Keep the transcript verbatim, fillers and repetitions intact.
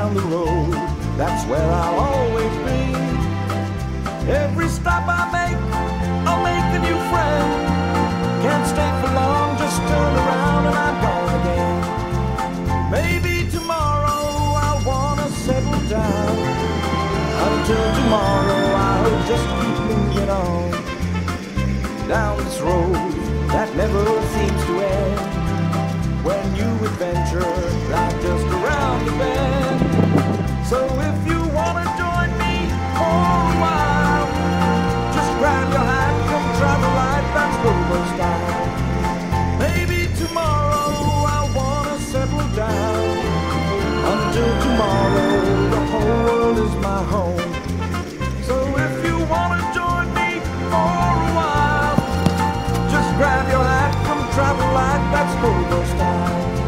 down the road, that's where I'll always be. Every stop I make, I'll make a new friend. Can't stay for long, just turn around and I'm gone again. Maybe tomorrow I'll wanna settle down. Until tomorrow I'll just keep moving on. Down this road that never seems to end. When you adventure, life just around the bend. So if you wanna join me for a while, just grab your hat, come try the life that's Rover style. Maybe tomorrow I wanna settle down. Until tomorrow, the whole world is my home. So if you wanna join me for a while, just grab your hat, come travel like that's Rover style.